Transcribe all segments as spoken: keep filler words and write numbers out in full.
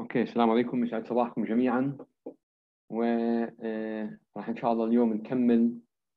اوكي، السلام عليكم، يسعد صباحكم جميعا. وراح ان شاء الله اليوم نكمل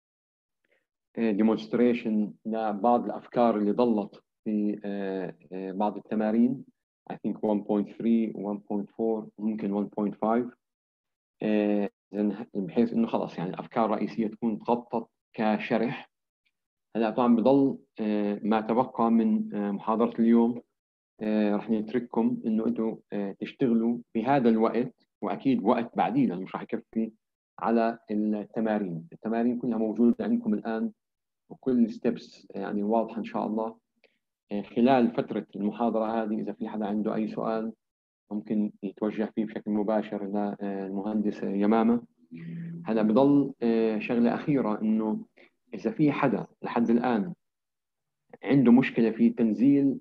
ديمونستريشن لبعض الافكار اللي ضلت في آه، آه، بعض التمارين. I think one point three one point four ممكن one point five، آه، بحيث انه خلاص يعني الافكار الرئيسيه تكون تغطت كشرح. هلا طبعا بضل آه، ما تبقى من آه، محاضره اليوم. آه، رح نترككم انه انتم آه، تشتغلوا بهذا الوقت، واكيد وقت بعدين لانه مش رح يكفي، على التمارين. التمارين كلها موجوده عندكم الان، وكل ستيبس يعني واضحه ان شاء الله. آه، خلال فتره المحاضره هذه اذا في حدا عنده اي سؤال ممكن يتوجه فيه بشكل مباشر للمهندس يمامه. هلا بضل آه، شغله اخيره، انه اذا في حدا لحد الان عنده مشكله في تنزيل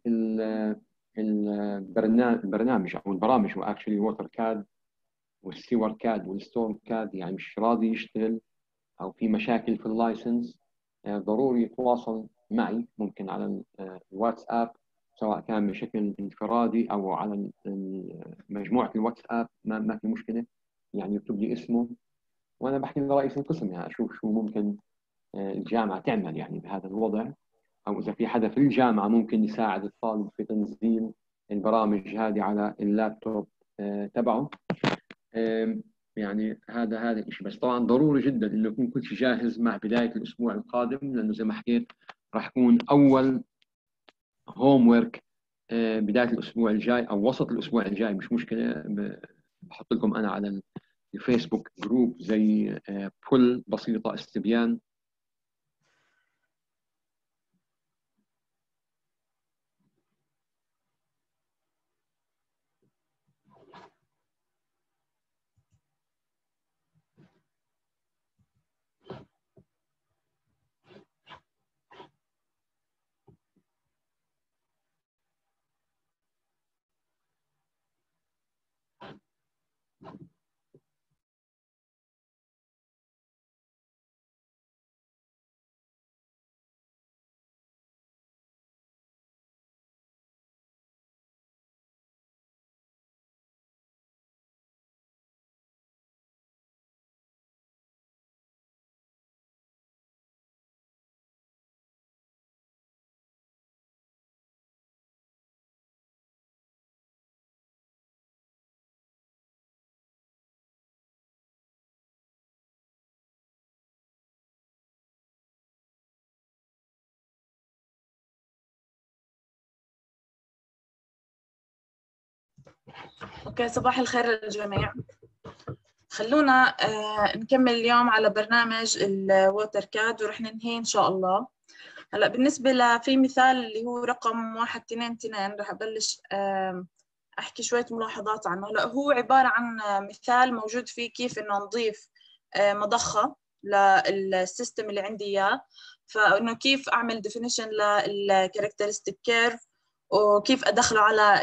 البرنامج او البرامج، واكشلي ووتر كاد والسيور كاد والستورم كاد، يعني مش راضي يشتغل او في مشاكل في اللايسنس، ضروري يتواصل معي، ممكن على الواتساب سواء كان بشكل انفرادي او على مجموعه الواتساب، ما, ما في مشكله. يعني يكتب لي اسمه وانا بحكي لرئيس القسم، يعني اشوف شو ممكن الجامعه تعمل يعني بهذا الوضع، او اذا في حدا في الجامعه ممكن يساعد الطالب في تنزيل البرامج هذه على اللابتوب آه، تبعه. آم، يعني هذا هذا الشيء. بس طبعا ضروري جدا انه يكون كل شيء جاهز مع بدايه الاسبوع القادم، لانه زي ما حكيت راح يكون اول هوم ورك بدايه الاسبوع الجاي او وسط الاسبوع الجاي، مش مشكله. بحط لكم انا على الفيسبوك جروب زي بول بسيطه استبيان. اوكي، صباح الخير للجميع. خلونا آه نكمل اليوم على برنامج الووتر كاد ورح ننهي ان شاء الله. هلا بالنسبه لفي مثال اللي هو رقم واحد اثنين اثنين رح ابلش آه احكي شويه ملاحظات عنه. هلا هو عباره عن مثال موجود فيه كيف انه نضيف آه مضخه للسيستم اللي عندي اياه، فانه كيف اعمل ديفينيشن للكاركترستيك كيرف، وكيف ادخله على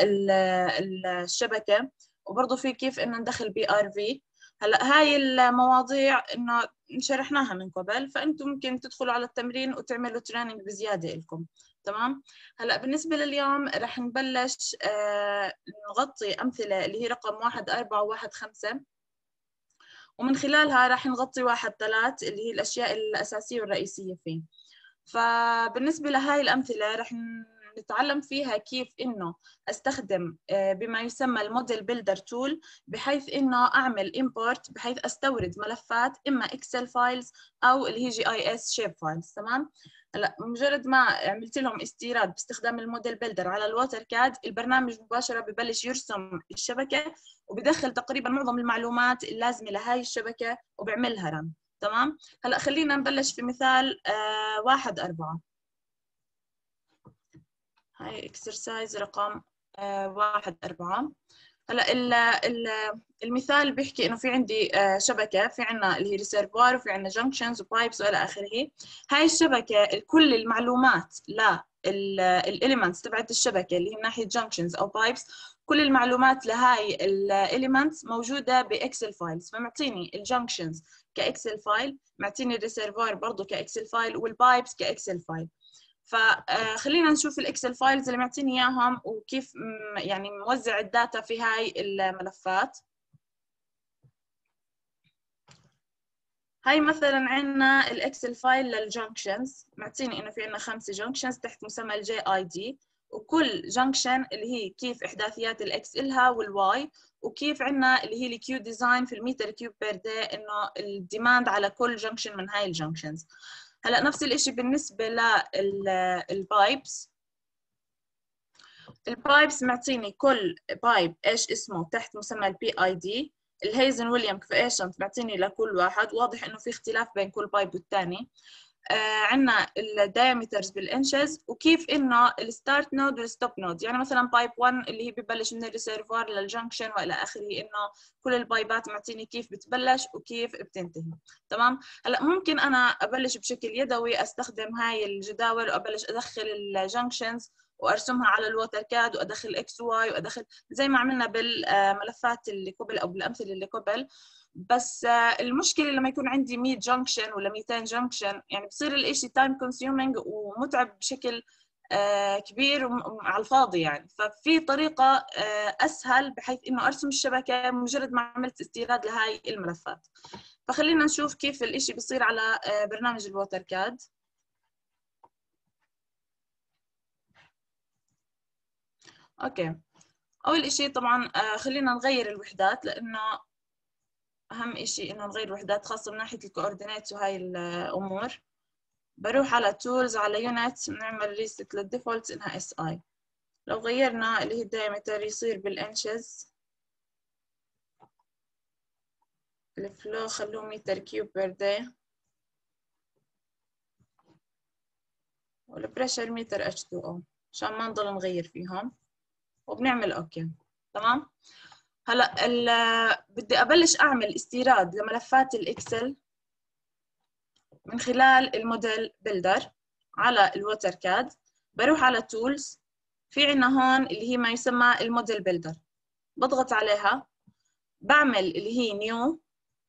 الشبكه، وبرضه في كيف انه ندخل بي ار في. هلا هاي المواضيع انه شرحناها من قبل، فانتم ممكن تدخلوا على التمرين وتعملوا تريننج بزياده لكم. تمام. هلا بالنسبه لليوم رح نبلش آه نغطي امثله اللي هي رقم واحد أربعة وواحد خمسة، ومن خلالها رح نغطي واحد ثلاث اللي هي الاشياء الاساسيه والرئيسيه فيه. فبالنسبه لهاي الامثله رح نتعلم فيها كيف انه استخدم بما يسمى الموديل بيلدر تول، بحيث انه اعمل امبورت، بحيث استورد ملفات اما اكسل فايلز او اللي هي جي اي اس شيب فايلز. تمام. هلا مجرد ما عملت لهم استيراد باستخدام الموديل بيلدر على الووتر كاد، البرنامج مباشره ببلش يرسم الشبكه وبدخل تقريبا معظم المعلومات اللازمه لهي الشبكه وبيعملها رن. تمام. هلا خلينا نبلش في مثال آه واحد أربعة. هاي اكسرسايز رقم آه واحد أربعة. هلا ال ال المثال بيحكي انه في عندي آه شبكه، في عندنا اللي هي ريسيرفوار، وفي عندنا جنكشنز وبايبس والى اخره. هاي الشبكه كل المعلومات للاليمنتس تبعت الشبكه اللي هي من ناحيه جنكشنز او بايبس، كل المعلومات لهاي الاليمنتس موجوده باكسل فايلز. فمعطيني الجنكشنز كاكسل فايل، معطيني الريسيرفوار برضه كاكسل فايل، والبايبس كاكسل فايل. فخلينا نشوف الاكسل فايلز اللي معطيني اياهم وكيف يعني موزع الداتا في هاي الملفات. هاي مثلا عندنا الاكسل فايل للجنكشنز، معطيني انه في عندنا خمسه جنكشنز تحت مسمى الجي اي دي، وكل جنكشن اللي هي كيف احداثيات الاكس الها والواي، وكيف عندنا اللي هي الكيو ديزاين في المتر كيوب بير داي، انه الديماند على كل جنكشن من هاي الجنكشنز. هلا نفس الشيء بالنسبه للبايبس. البايبس معطيني كل بايب ايش اسمه تحت مسمى البي اي دي. الهيزن ويليام كوفيشنت معطيني لكل واحد، واضح انه في اختلاف بين كل بايب والثاني. آه عندنا الدايمترز بالانشز، وكيف انه الستارت نود والستوب نود، يعني مثلا بايب واحد اللي هي ببلش من الريسيرفوار للجنكشن والى اخره، انه كل البايبات معطيني كيف بتبلش وكيف بتنتهي. تمام. هلا ممكن انا ابلش بشكل يدوي، استخدم هاي الجداول وابلش ادخل الجنكشنز وارسمها على الووتر كاد، وادخل اكس واي، وادخل زي ما عملنا بالملفات اللي قبل او بالامثله اللي قبل. بس المشكله لما يكون عندي مية جنكشن ولا مئتين جنكشن، يعني بصير الاشي تايم كونسيومينج ومتعب بشكل كبير على الفاضي يعني. ففي طريقه اسهل بحيث انه ارسم الشبكه مجرد ما عملت استيراد لهاي الملفات. فخلينا نشوف كيف الاشي بيصير على برنامج الووتر كاد. اوكي، اول اشي طبعا خلينا نغير الوحدات، لانه اهم اشي انه نغير وحدات خاصه من ناحيه الكوردينيتس وهاي الامور. بروح على تولز، على يونت، بنعمل ريست للديفولت انها اس اي. لو غيرنا اللي هي الدايمتر يصير بالانشز، الفلو خلوه متر كيوب بير داي، والبريشر متر اتش تو او عشان ما نضل نغير فيهم، وبنعمل اوكي. تمام. هلا بدي ابلش اعمل استيراد لملفات الاكسل من خلال الموديل بيلدر على الووتر كاد. بروح على تولز، في عنا هون اللي هي ما يسمى الموديل بيلدر، بضغط عليها، بعمل اللي هي نيو.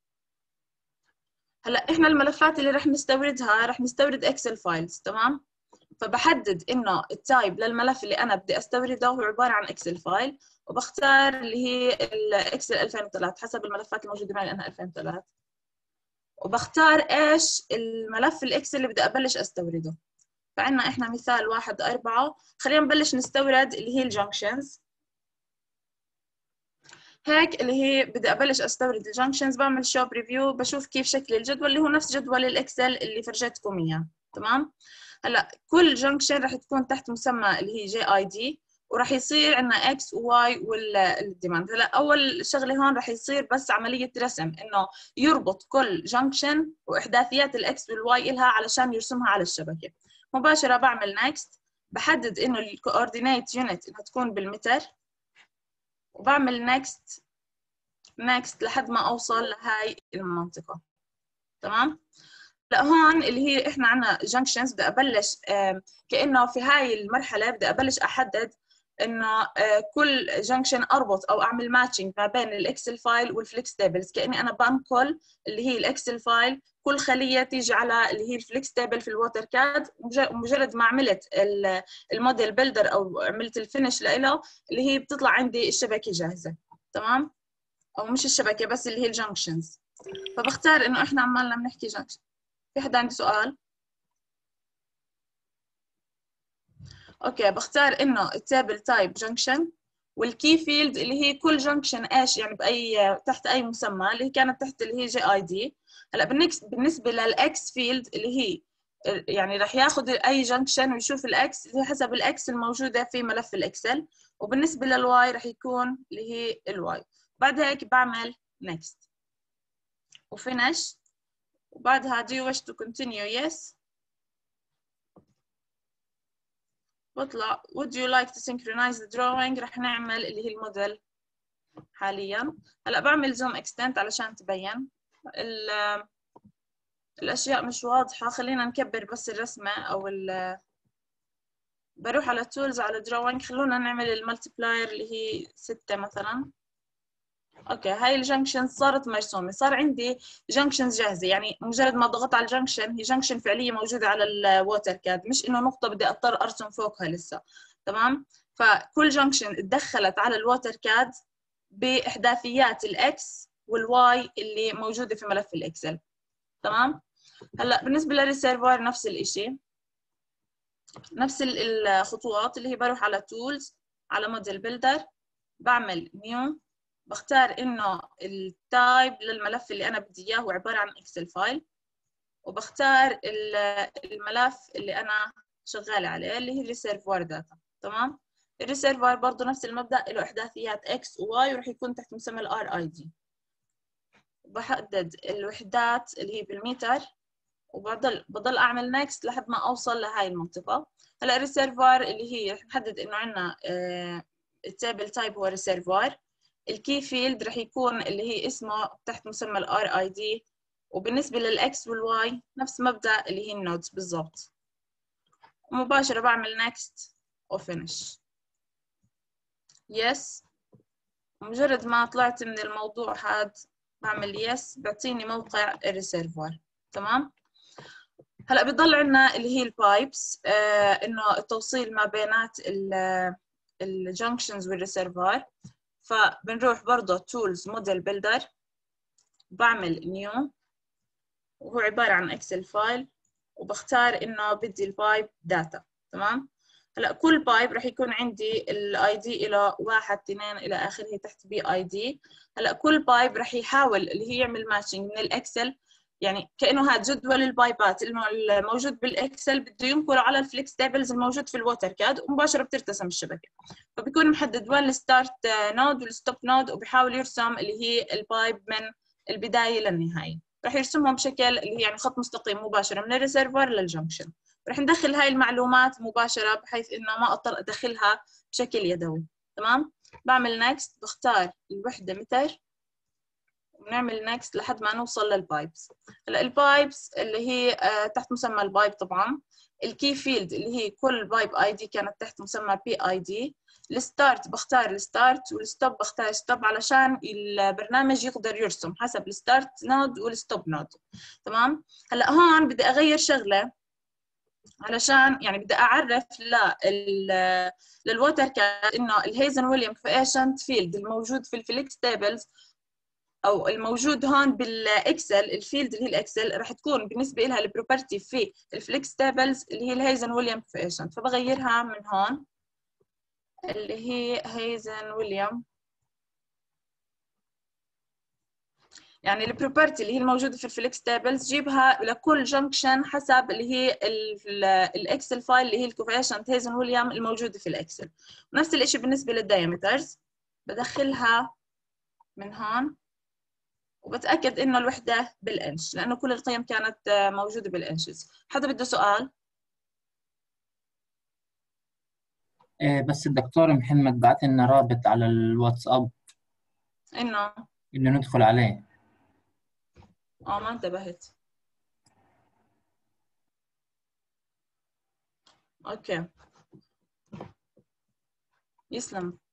هلا احنا الملفات اللي رح نستوردها رح نستورد اكسل فايلز. تمام. فبحدد انه التايب للملف اللي انا بدي استورده هو عباره عن اكسل فايل، وبختار اللي هي الاكسل ألفين وثلاثة حسب الملفات الموجوده معي لانها ألفين وثلاثة، وبختار ايش الملف الاكسل اللي بدي ابلش استورده. فعندنا احنا مثال واحد أربعة، خلينا نبلش نستورد اللي هي الجنكشنز. هيك اللي هي بدي ابلش استورد الجنكشنز، بعمل شو بريفيو، بشوف كيف شكل الجدول اللي هو نفس جدول الاكسل اللي فرجيتكم اياه. تمام. هلا كل جنكشن رح تكون تحت مسمى اللي هي جي اي دي، وراح يصير عندنا اكس وواي والديماند. هلا اول شغله هون رح يصير بس عمليه رسم، انه يربط كل جنكشن واحداثيات الاكس والواي إلها علشان يرسمها على الشبكه. مباشره بعمل نيكست، بحدد انه الكوردينيت يونت انها تكون بالمتر، وبعمل نيكست نيكست لحد ما اوصل لهاي المنطقه. تمام. لا هون اللي هي احنا عندنا جنكشنز، بدي ابلش كانه في هاي المرحله بدي ابلش احدد انه كل جنكشن اربط او اعمل ماتشنج ما بين الاكسل فايل والفليكس تيبلز، كاني انا بنقل اللي هي الاكسل فايل كل خليه تيجي على اللي هي الفليكس تيبل في الووتر كاد. مجرد ما عملت الموديل بيلدر او عملت الفينش له، اللي هي بتطلع عندي الشبكه جاهزه. تمام. او مش الشبكه بس، اللي هي الجنكشنز. فبختار انه احنا عمالنا بنحكي جنكشن. في حدا عنده سؤال؟ اوكي، بختار انه التابل تايب جنكشن، والكي فيلد اللي هي كل جنكشن ايش يعني باي تحت اي مسمى، اللي هي كانت تحت اللي هي جي اي دي. هلا بالنسبه للاكس فيلد اللي هي يعني راح ياخذ اي جنكشن ويشوف الاكس اللي هي حسب الاكس الموجوده في ملف الاكسل، وبالنسبه للواي راح يكون اللي هي الواي. بعد هيك بعمل next وفينش، وبعدها do you wish to continue yes، بطلع would you like to synchronize the drawing. رح نعمل اللي هي الموديل حاليا. هلا بعمل zoom extent علشان تبين الاشياء مش واضحه. خلينا نكبر بس الرسمه او ال بروح على tools على drawing، خلونا نعمل المultiplier اللي هي ستة مثلا. اوكي هاي الجنكشنز صارت مرسومه، صار عندي جنكشنز جاهزه، يعني مجرد ما ضغطت على الجنكشن هي جنكشن فعليه موجوده على الووتر كاد، مش انه نقطه بدي اضطر ارسم فوقها لسه. تمام. فكل جنكشن اتدخلت على الووتر كاد باحداثيات الاكس والواي اللي موجوده في ملف الاكسل. تمام. هلا بالنسبه للريسيرفوار نفس الشيء، نفس الخطوات اللي هي بروح على تولز، على موديل بيلدر، بعمل نيو، بختار انه التايب للملف اللي انا بدي اياه هو عباره عن اكسل فايل، وبختار الملف اللي انا شغاله عليه اللي هي الريسيرفوار داتا. تمام. الريسيرفوار برضه نفس المبدا، له احداثيات اكس وواي وراح يكون تحت مسمى الار اي دي. بحدد الوحدات اللي هي بالمتر، وبضل بضل اعمل نيكست لحد ما اوصل لهاي المنطقه. هلا الريسيرفوار اللي هي رح نحدد انه عندنا التابل تايب هو ريسيرفوار، الكي فيلد رح يكون اللي هي اسمه تحت مسمى الار اي دي، وبالنسبه للاكس والواي نفس مبدا اللي هي النودز بالضبط. مباشره بعمل نيكست وفينش. يس. مجرد ما طلعت من الموضوع هذا بعمل يس بيعطيني موقع الريسيرفوار. تمام. هلا بضل عندنا اللي هي البايبس، آه انه التوصيل ما بينات الجنكشنز والريسيرفوار. فبنروح برضه تولز موديل بيلدر، بعمل نيو وهو عباره عن اكسل فايل، وبختار انه بدي البايب داتا. تمام. هلا كل بايب رح يكون عندي الاي دي الى واحد اثنين الى اخره تحت بي اي دي. هلا كل بايب رح يحاول اللي هي يعمل ماتشنج من الاكسل، يعني كانه هذا جدول البايبات الموجود بالاكسل بده ينقله على الفليكس تيبلز الموجود في الووتر كاد، ومباشره بترتسم الشبكه. فبيكون محدد وين الستارت نود والستوب نود، وبيحاول يرسم اللي هي البايب من البدايه للنهايه. رح يرسمهم بشكل اللي هي يعني خط مستقيم مباشره من الريسيرفر للجنكشن. رح ندخل هاي المعلومات مباشره بحيث انه ما اضطر ادخلها بشكل يدوي. تمام. بعمل نيكست، بختار الوحده متر، ونعمل نيكست لحد ما نوصل للبايبس. هلا البايبس اللي هي آه تحت مسمى البايب طبعا. الكي فيلد اللي هي كل بايب اي دي كانت تحت مسمى بي اي دي. الستارت بختار الستارت، والستوب بختار ستوب علشان البرنامج يقدر يرسم حسب الستارت نود والستوب نود. تمام. هلا هون بدي اغير شغله علشان يعني بدي اعرف لل للووتر كاد انه الهيزن ويليام كوفيشنت فيلد الموجود في الفليكس تيبلز او الموجود هون بالاكسل، الفيلد اللي هي الاكسل راح تكون بالنسبه لها البروبرتي في الفليكس تيبلز اللي هي الهيزن ويليام كوفيشنت. فبغيرها من هون اللي هي هيزن ويليام، يعني البروبرتي اللي هي الموجوده في الفليكس تيبلز جيبها لكل جنكشن حسب اللي هي الاكسل فايل اللي هي الكوفيشنت هيزن ويليام الموجوده في الاكسل. ونفس الشيء بالنسبه للدايمترز بدخلها من هون، وبتاكد انه الوحده بالانش لانه كل القيم كانت موجوده بالانشز. حدا بده سؤال؟ إيه بس الدكتور محمد بعت لنا رابط على الواتساب انه إنه ندخل عليه. اه ما انتبهت. اوكي يسلم.